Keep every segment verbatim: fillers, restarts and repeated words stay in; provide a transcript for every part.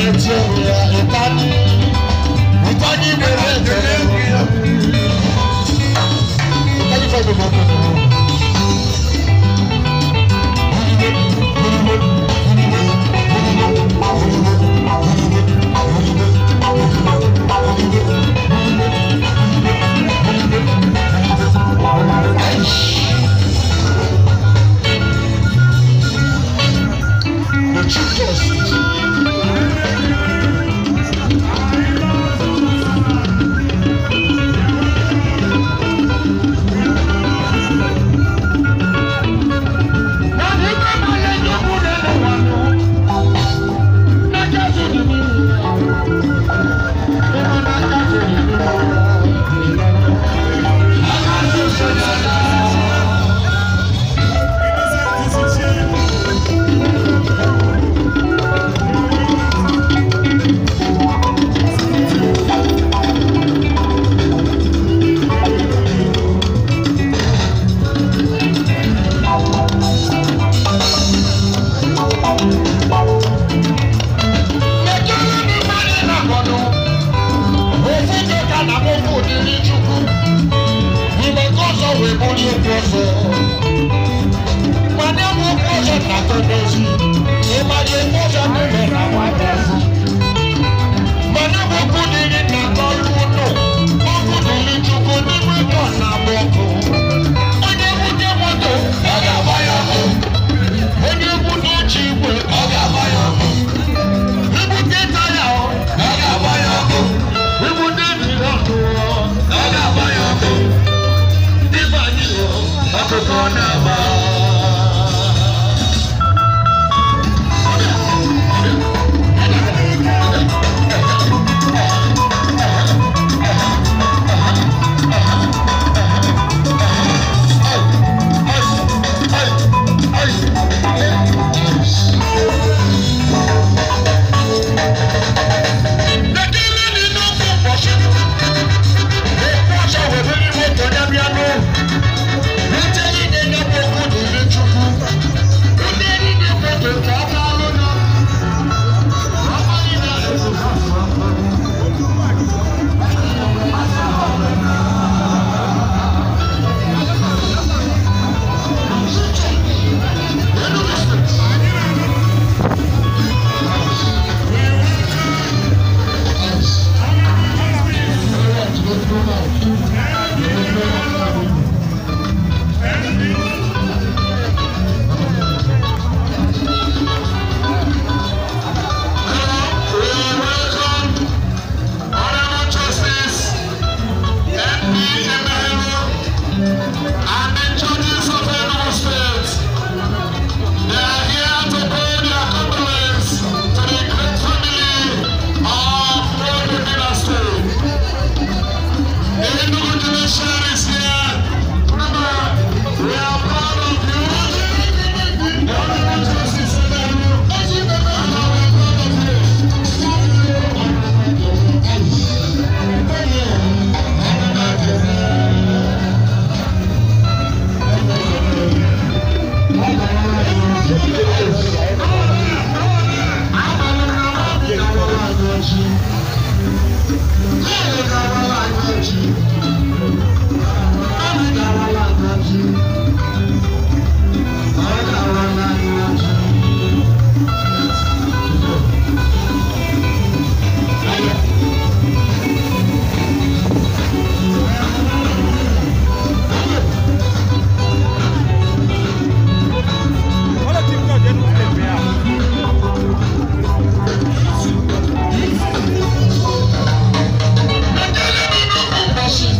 She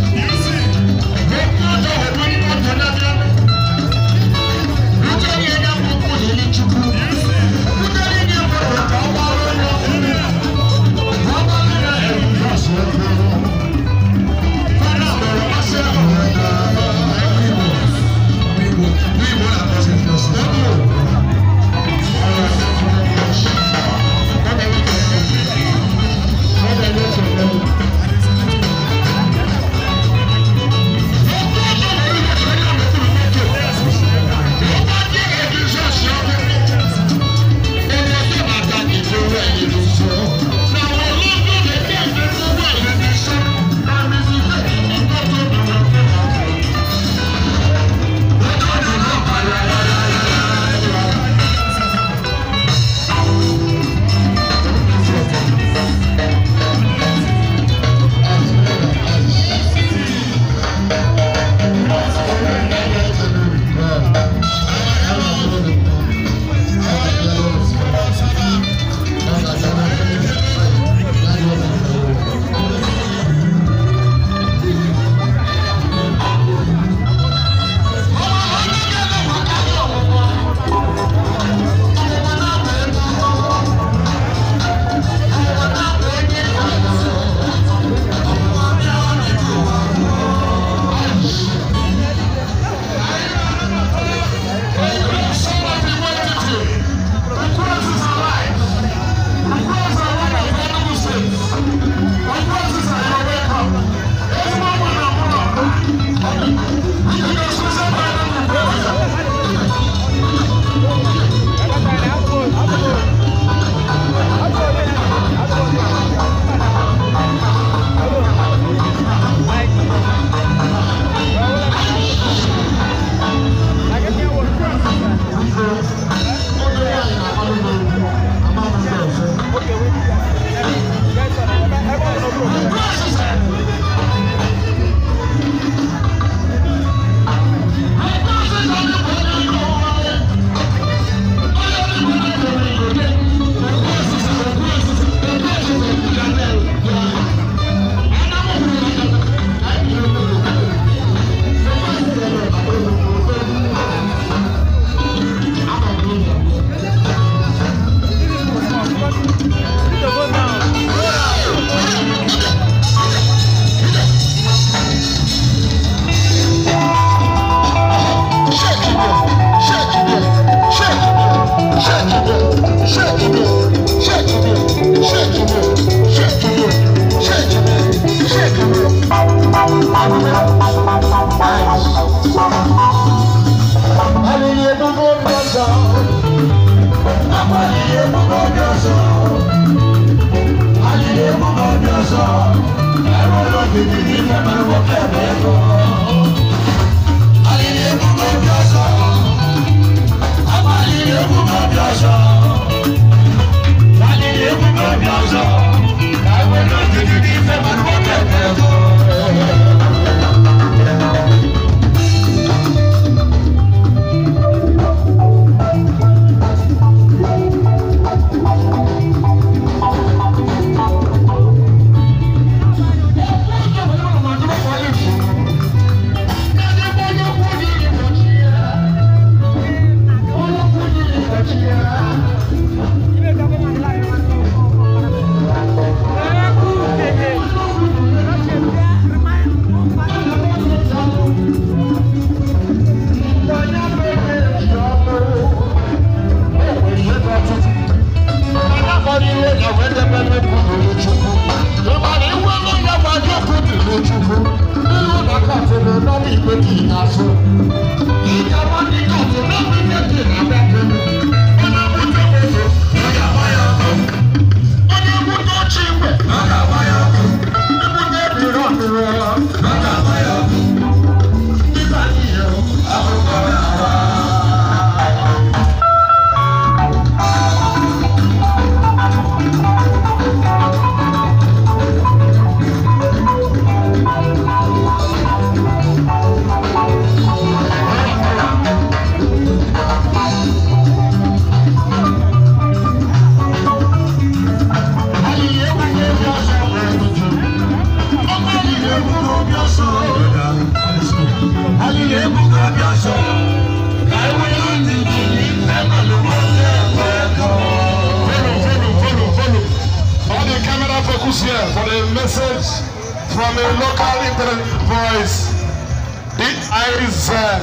For a message from a local internet voice, the Isaac.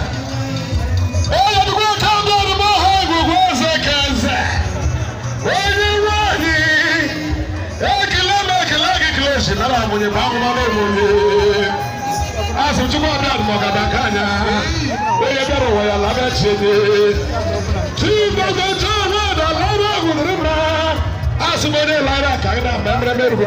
Oh, you go come down the Mohawk, who was a cancer. When you want it, I can make a like a close. And I'm when you found my name. As you go down Mogabacana, where you better wear a luggage. Two dozen turn out a lot of them. As you go there, I can't remember.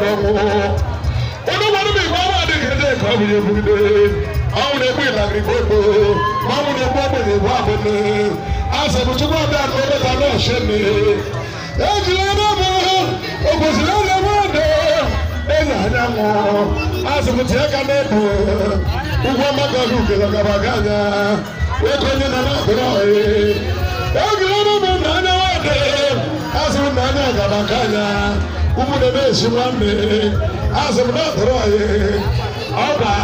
Ono wanu mi mama de kede ko bi ebu de awon e bi la grigodo mamu ne bobo ne wa bene ase bu tugo da ko be ta no se ni e ji na mo o ko si la mo de e na na mo ase bu te ka ne ko ugwa ma ga lu ke la ga ba ga nya e ko ni na na bro e e ji na mo na na wa de ase bu na na ga ba ga nya umu de be si wa me as I'm not right. Oba,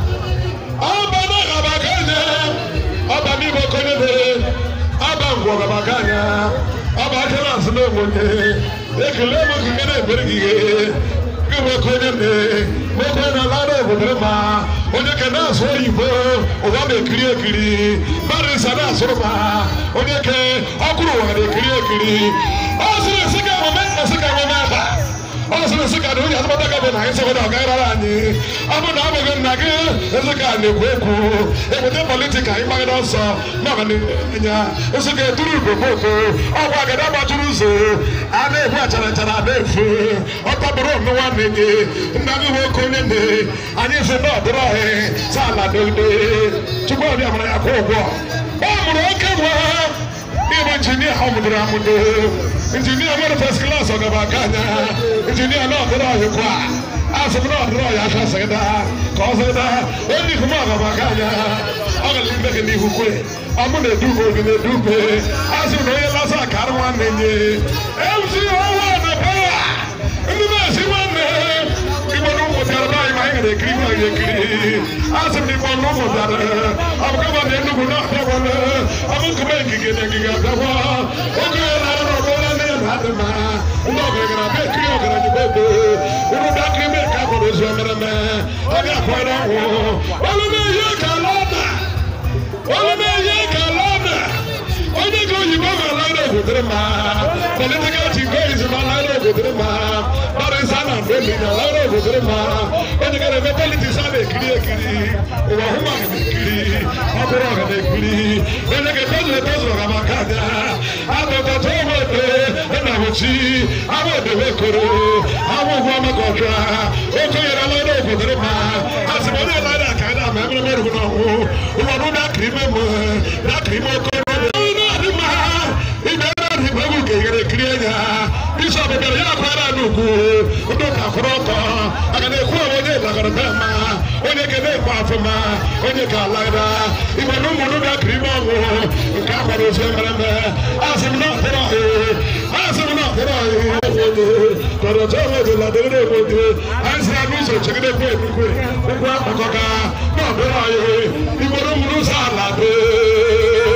Oba na kabakanya, Oba mi bokonede, Oba ngwa kabakanya, Oba kela sino mone, ekele mo kingene bergiye, kiwe konede, mo kona lado bodrema, onye kana so yibo, oba me kiri kiri, bari sana soroma, onye ke okuru wa de kiri kiri, osire sika moment sika moment. Also, the second one has been a nice over the Garani. I'm an American Nagel, as a guy named Weku, and with the political, I might also not an India, as a guy to the Boko, or Wagadaba to Russo, and they watch an Atanabe, or Pabro, no one in the Nago, and if you're not dry, Salad, to go down a Kobo. Oh, engineer Hamudramundo, engineer first class of Gabagana, engineer not the Royal Qua, as of not Royal Casada, Cosada, only from Gabagana, I'm a little bit in the Hukwe, I'm going to do good in the Dupe, as you know, Lassa Carwan in the M C O one, the power, and the Messi one there, people know what they're buying, they cream like they cream, as if people know what they're, I'm going to do not have one, I'm going to make it again. Okay, I don't know what I mean. I'm not going to make you a baby. We're not going to make up for this woman. I got quite a war. Only me, you can love that. Only me, you can love that. Only go, you go, I like it with the man. Political change is my life with the man. But it's not a baby, I like it with the man. When you get a politics, I make clear, clear. Or who I make clear. I'm going to make clear. When I get to the president of Canada. Ochi, I want the Hokoro, I want Wamagoka, okay, I don't know for the man. As a man like that, I don't remember who who that remember that remember. Bishop Beria Paranuku, Udoka Frota, and the Kuawe Lagarabama, when you get a Pafama, when you got Lada, if I don't know that Primo, Caparos, as I'm not there, as I'm not there, but I tell you that they will do, as I am so check it away, Wakaga, not there, if I don't lose our lad.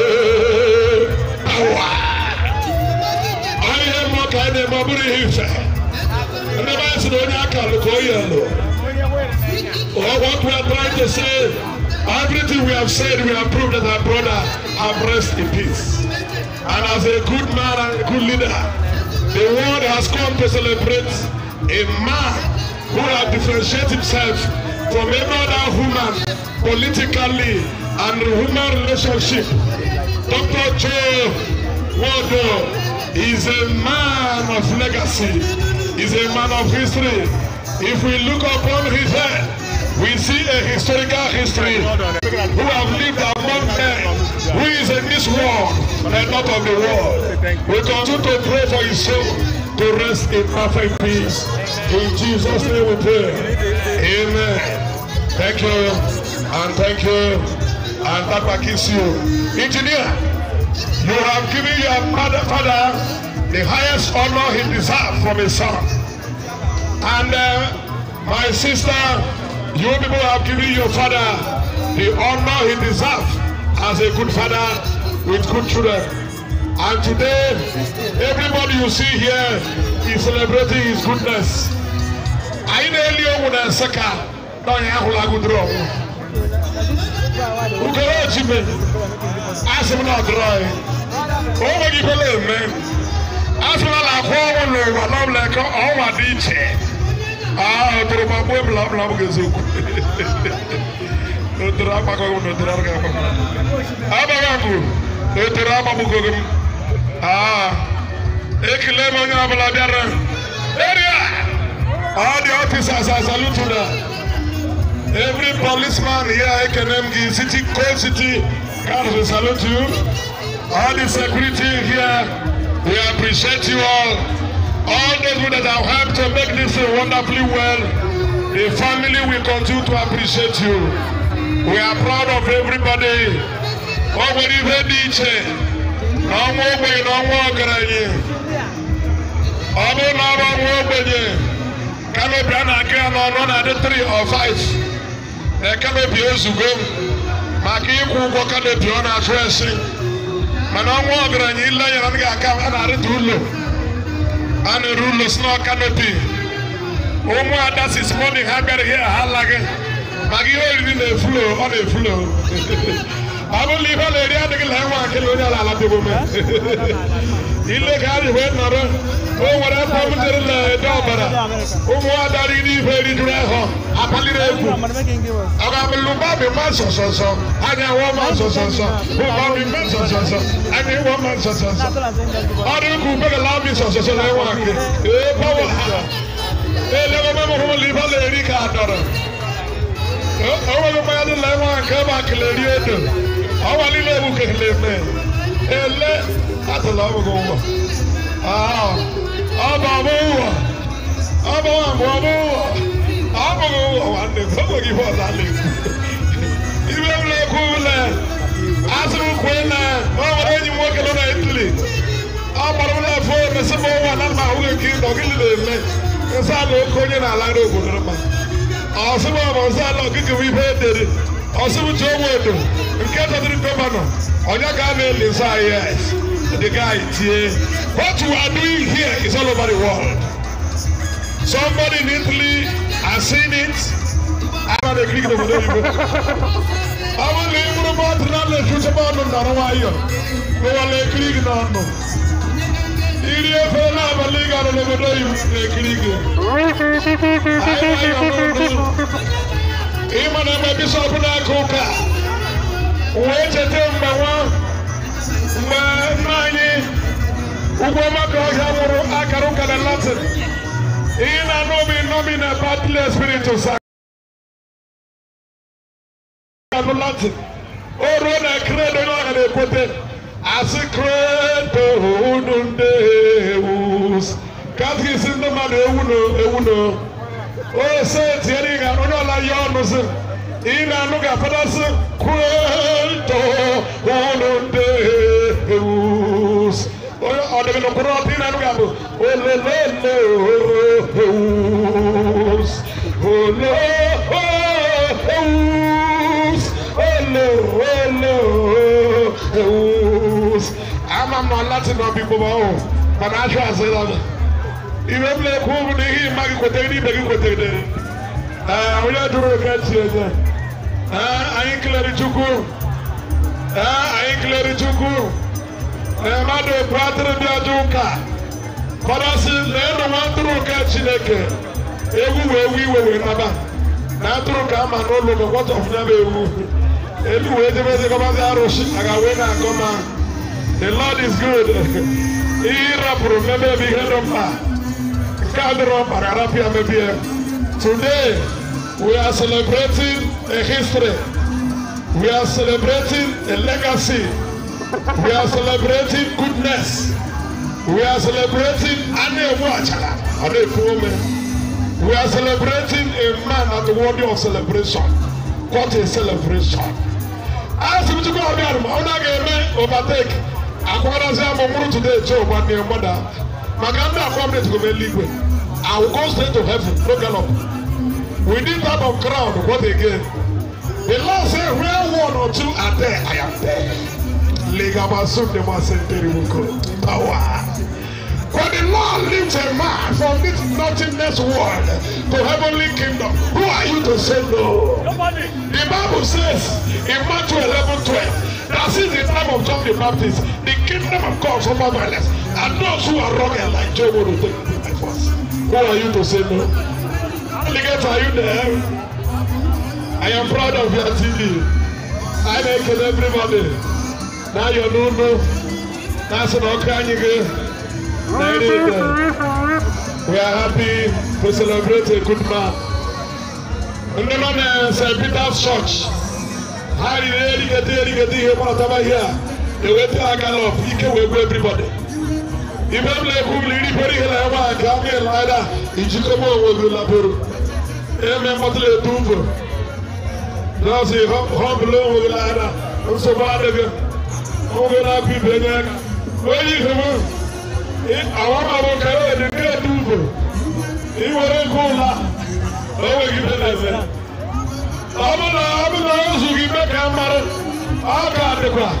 Kane maburi hife. Never said on Yakal Koyalo. What we are trying to say, everything we have said, we have proved that our brother have rest in peace. And as a good man and a good leader, the world has come to celebrate a man who has differentiated himself from every other human politically and human relationship. Doctor Joe Wado is a man of legacy, is a man of history. If we look upon his head, we see a historical history who have lived among men, who is in this world and not of the world. We continue to pray for his soul to rest in perfect peace. In Jesus' name we pray. Amen. Thank you, and thank you, and Papa kiss you. Engineer, you have given your mother, father the highest honor he deserves from his son. And uh, my sister, you people have given your father the honor he deserves as a good father with good children. And today, everybody you see here is celebrating his goodness. I know you Saka, don't have a good room. Who can you me? Ask him not dry. Oh, what you believe, man? As well as one of them, like all my D J. Ah, to my boy, blah blah gazoo. No drama, no drama. Abagangu, no drama, Bugum. Ah, Ekilemon Abladara. Area. All the officers, I salute to them. Every policeman here, Ekenemgi City, Cold City, God salute you. All the security here. We appreciate you all. All those that have helped to make this wonderfully well. The family will continue to appreciate you. We are proud of everybody. Already ready to no more way, no more granny. Abo no more way. Can we run again on one at the three or five? There can be a Zugo. Maki Kuko can be on our dressing. Manong wagra ni illa ya nanga akam ana rulo ana rulo snow canopy omo adas is morning haber here halage magi ori ni flow on the flow abo live le ria de la wa ke lo ya la de bo me ille ga ri we noro o wara ko mu tere le do bara omo adari ni fe ri dure ho apali re ku aga me lu ba me ma so so so anya wo ma so so so o ba me ma so so so anya wo ma so so so adu ku be la mi so so so le wa ke e pa wa e le go me mo li ba le ri ka doro o o go ma le le wa ke ba ke le ri edo o wa li le bu ke le me e le atala go go ah aba bo aba bo bo aba go wa ne ko gi fo la le ibe le ko le asu ko le o wa ni mo ke lo na Italy aba ro la fo me se mo wa na ma hu ke do ke le me ke sa lo ko ni na la do go do ma asu mo mo sa lo ke ke wi fe de asu mo jo wo do nke to di governor onya ga na le sa yes the guy here. What you are doing here is all over the world. Somebody in Italy has seen it. I'm the Greek of the Bible. I will leave the mouth and let you about the Narawayo. No one like Greek no no. Idia fella baliga no no no the Greek. Even a bishop na koka. Wait a time, Mani. Ugoma ka akaruka na Latin. Ina nomi nomi na battle spirit to sa. Latin. Oh, Rona credo no ane kote. As a credo unundeus. Kati sinno man ewuno ewuno. Oh, say tieni ga ono la yono se. Ina nuga fadas credo unundeus. Oh, ode no kuro tina nuga bo. Oh, le le le eus. Oh, le eus. Hello, hello, hello. I'm not Latin people, but I try to say that. If I'm like, who would he make a quotation? Make a quotation. Ah, we are doing a catch here. Ah, I ain't clear to go. Ah, I ain't clear to go. I'm not a brother of Yajuka. But I said, let the one through catch in a car. Everywhere we were in Naba. Now through come and all over what of Nabu. Anyway, the Lord is good. Today, we are celebrating a history. We are celebrating a legacy. We are celebrating goodness. We are celebrating Ane Wachala, Ane Fume. We are celebrating a man at the worthy of celebration. What a celebration. As we go out there, I'm not going to overtake. I want to say I'm going today, Joe, but my mother. My grandma come to go live. I will go straight to heaven. No gallop. We need that of crowd. What again? The Lord said, where one or two are there, I am there. Legamasum de Masenteri power. For the Lord lifts a man from this nothingness world to heavenly kingdom. Who are you to say no? Nobody. The Bible says in Matthew eleven twelve that since the time of John the Baptist, the kingdom of God suffer violence, and those who are rugged like Job will take it by force. Who are you to say no? Alligator, are you there? I am proud of your T V. I make it everybody. Now you don't know. That's an okay. We are happy to celebrate a good man. And then on Saint Peter's Church, how did they get there? They get here, but over here, they went to a gallop. He can wait for everybody. If I'm like, who will you put here? I'm a camel rider. If you come over with the labor, I'm a mother to That's a home below with the ladder. I'm so bad again. I'm going to be better. Where you come? Àwọn àwọn kẹrẹ ẹni kẹrẹ dùbò ìwọlé kóòlà lọ́wọ́ ìgbẹ́ lẹ́sẹ̀. Ọmọdé ọmọdé oṣù kìí kẹ́ mmarị ọkà àdìkwà.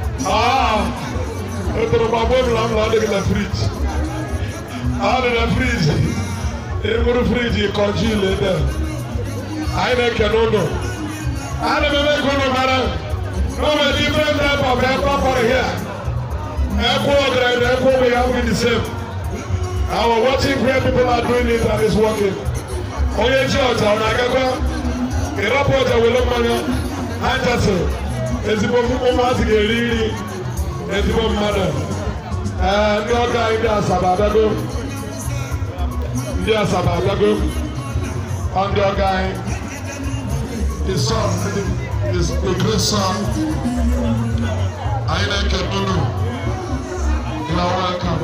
Ètòrò bàbá mi làm lọ adìgbì na fridge. Adì na fridge. Èmúrú fridge kọjú ilé dẹ̀. Àyìn na-ekè n'ụlọ. Adì m eme kúrò mara. N'ọmọ different type of aircraft for here. Echo and Echo, we are the same. Our watching where people are doing it and it's working. Only church, our Nagaka, a report will look money, and that's it. It's a woman to get really, it's a mother. And your guy, there's a babago. There's a babago. And your guy, his son, is the great son. I like it, no, no. You are welcome.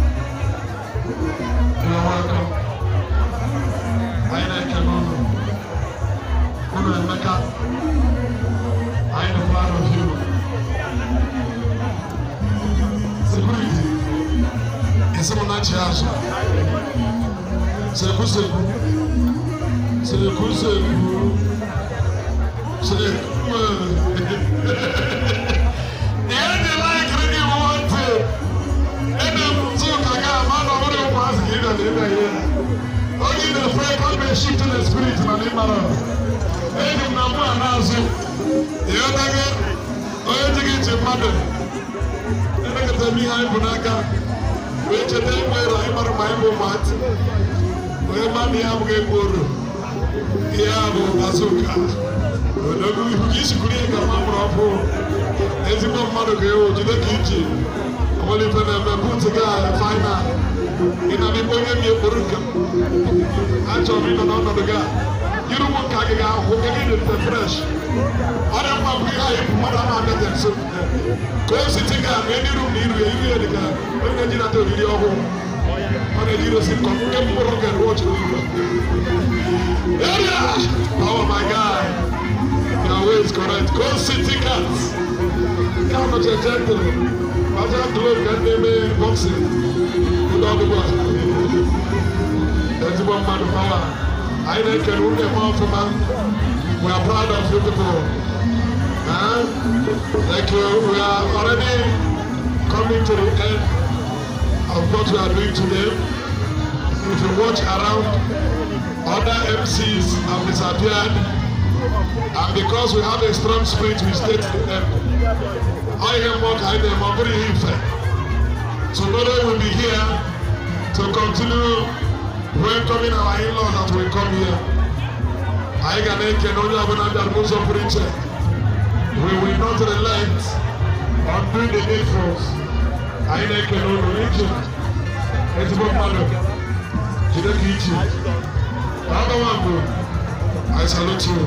You are welcome. I like you, Lulu. Lulu and Mecca. I am proud of you. Security. Is someone not here? C'est le coup, c'est le coup. C'est le coup, c'est le coup. C'est le coup. The end of life, really want to. Only the prayer can be shifted the spirit in the name of God. Any number and answer. The other again, only to get your mother. And I can tell me how you can. Which a day where I am my mat. Where money I'm going to go. Here I go, Azuka. Whenever you kiss Korea, I'm up. As you come out of the kitchen. Only for them, put together, find out. me for him. I told him another guy. You don't want to get out, we'll get it fresh. I don't want to be here, but I'm not getting so. Because it's a guy, many room need to be the guy. When they did not do video home, when they did a sim, come more and watch it. Oh my God. Your way is correct. Go city cats. Come on, gentlemen. I just look at them boxing. Good on the one. That's one man of power. I think can rule them off, man. We are proud of you people. Huh? Thank you. We are already coming to the end of what we are doing today. If you watch around, other M Cs have disappeared. And because we have a strong spirit, we stay to the end. I am working I am very infant. So nobody will be here to continue welcoming our in-laws that will come here. I can can only have another most of preacher. We will not relent on doing the needful. I can only reach it. It's about mother. You don't eat it. Another one, I salute you.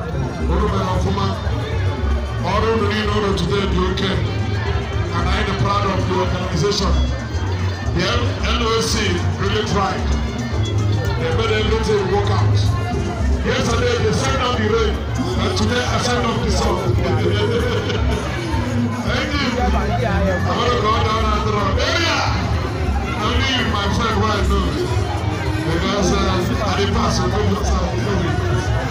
All of you know today you can, and I am proud of the organization. The L O C really tried. They made everything work out. Yesterday they sent out the rain, and today I sent out the sun. Thank you. I want to go down and down. Area! Only you, my friend, why I know. Because uh, I didn't pass it.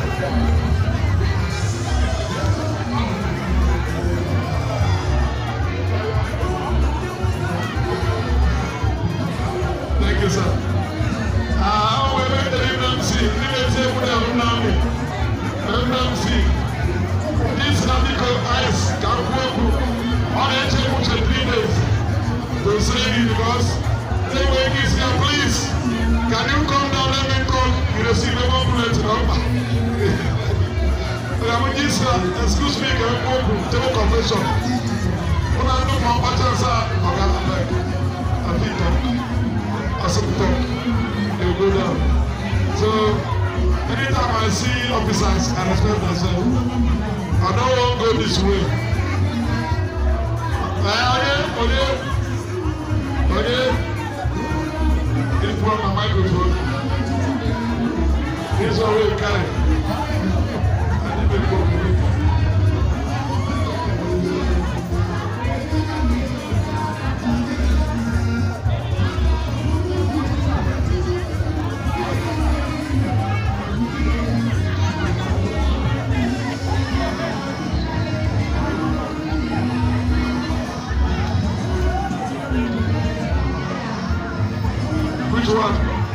Thank you, sir. Ah, we went to M M C. We went to M M C. This Navico ice can work on a table for three days. To say because they were here, please. Can you come down? Let me come. You receive a moment number. Excuse me, can you go to the confession? When I know my patterns are, I think talk. They go down. So anytime I see officers, I respect myself. I don't want to go this way. Okay, okay, okay. This is my microphone. This is what we carry. I need to go. Which one?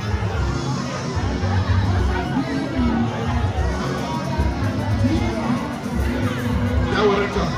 Yeah, we're in there.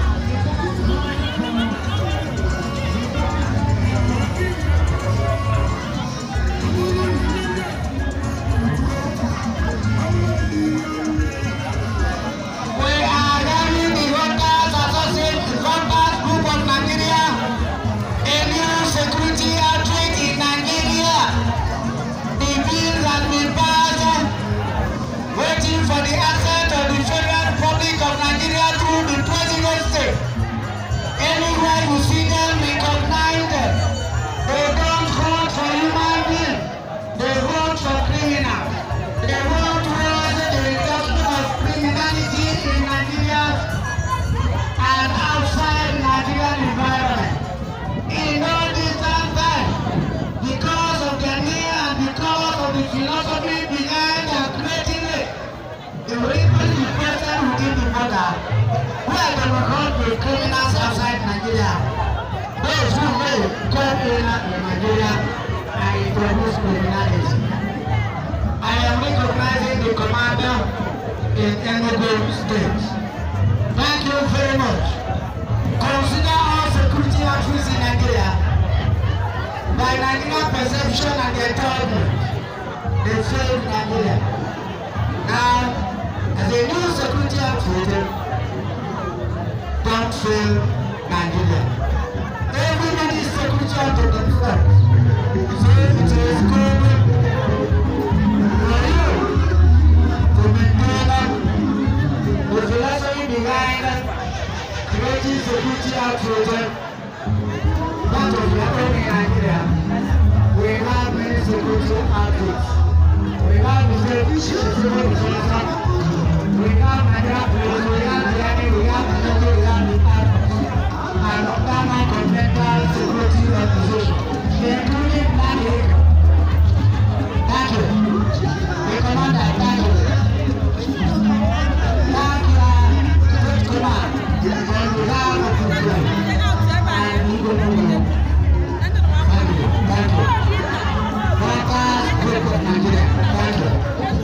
Criminals outside Nigeria, those who may come in Nigeria and introduce criminality. I am recognizing the commander in Enugu State. Thank you very much. Consider all security outfits in Nigeria by Nigerian perception and their government. They failed Nigeria. Now, as a new security outfit, don't fail Nigeria. Everybody is security out of the front. So it is good. outfits. We have the civil defense. We have Nigeria police. We have the army. We have the military. We have the air force. And Obama Continental Security Organization, including Nadi. Thank you. The commander, thank you. Thank you, State Command, on behalf of the group. And we go to you. Thank you, thank you. Workers, Group of Nigeria, thank you.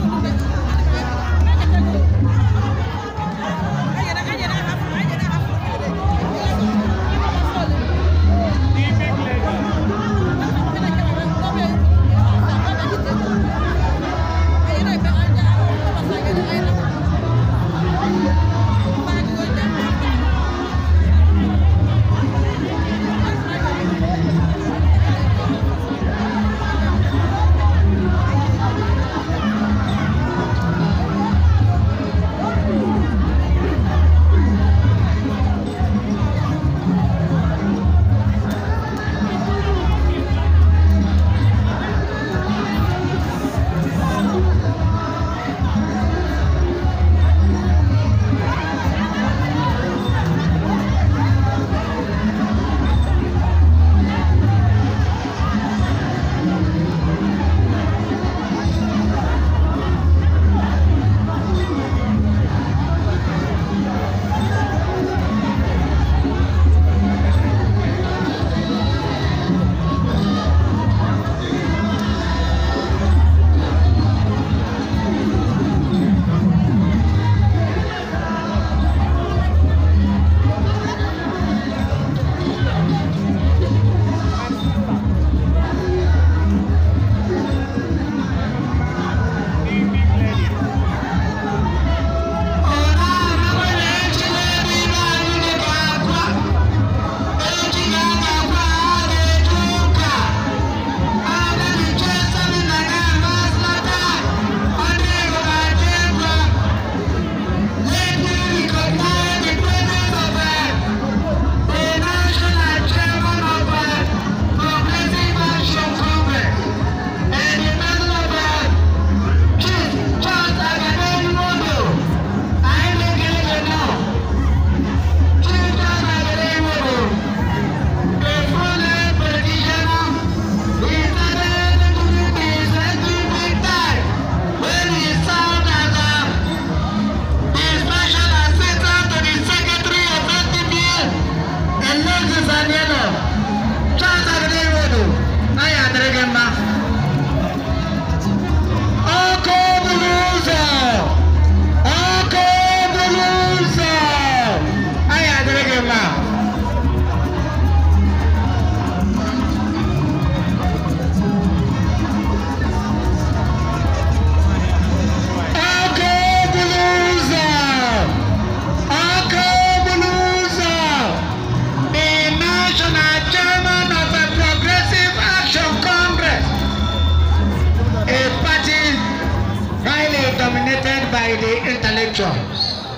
By the intellectuals.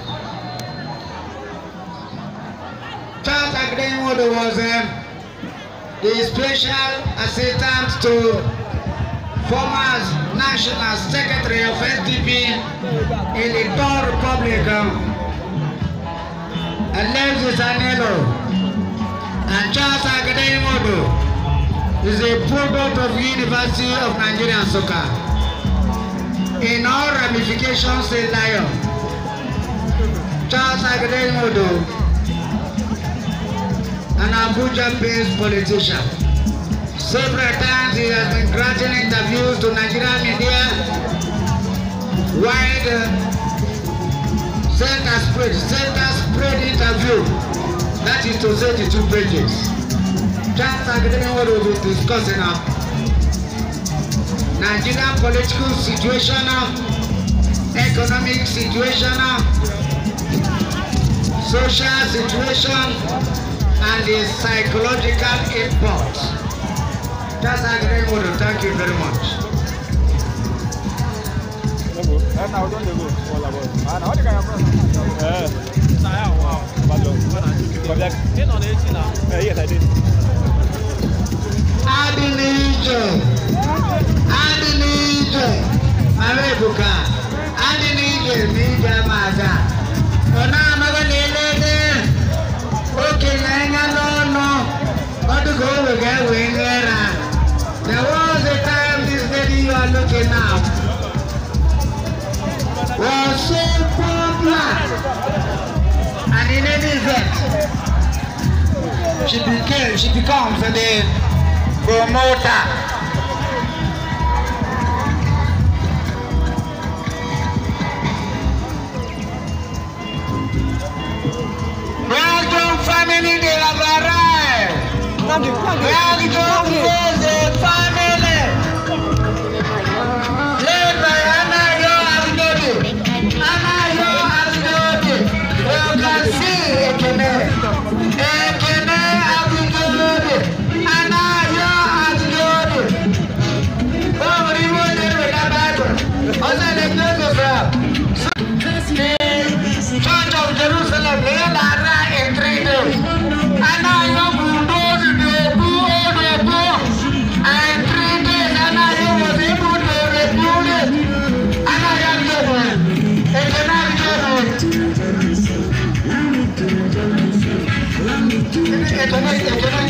Charles Agbenwodo was uh, the special assistant to former National Secretary of S D P in the Third Republic, um, Alexis Anelo. And Charles Agbenwodo is a product of the University of Nigeria and Nsukka. In all ramifications in Lion, Charles Agbenwodo, an Abuja-based politician. Several times he has been granting interviews to Nigerian media, wide uh, center spread, center spread interview. That is to say the two pages. Charles Agbenwodo will be discussing now Nigerian political situation, economic situation, social situation, and the psychological import. That's Agbenwodo. Thank you very much. Yes, I did. Adinije. Adinije. Mame buka. Ani ni je ni jamaga. Ona maga lelele. Okay, nanga no no. What to go again wingera. There was a time this lady you are looking now was so popular, and in any event, she became, she becomes the promoter. Welcome, family de la Barraille. Welcome, the family. Led by Anna Yo Abidodi. Anna Yo Abidodi. You can see Ekene. Ekene Abidodi. Anna Yo Abidodi. Oh, remove it with that Bible. Also, the place of the Church of Jerusalem. They are in three days. Anna Yo Bulldozer. And three days, Anna Yo was able to rebuild it. Anna Yo did it. It cannot do it. It cannot, it cannot.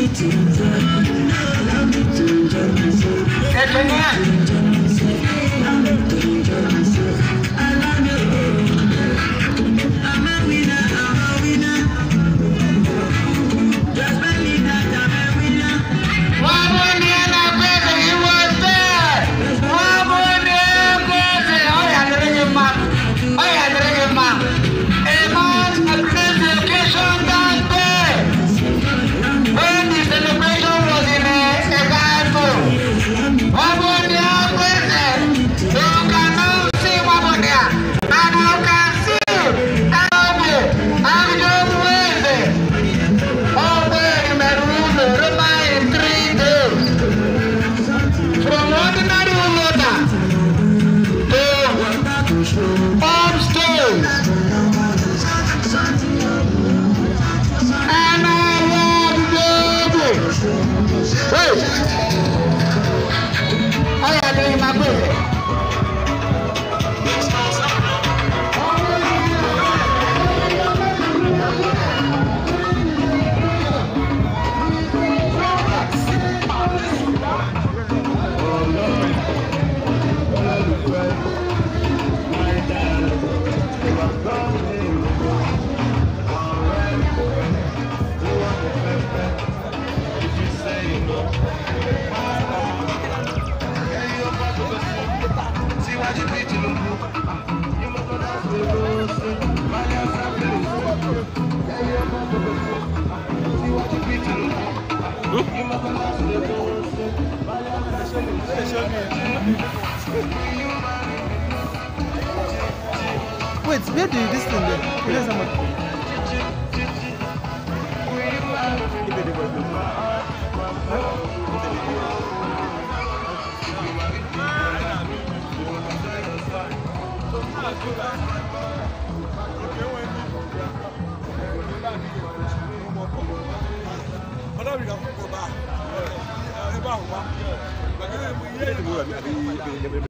It cannot. Wait, where do you this thing there? Where's the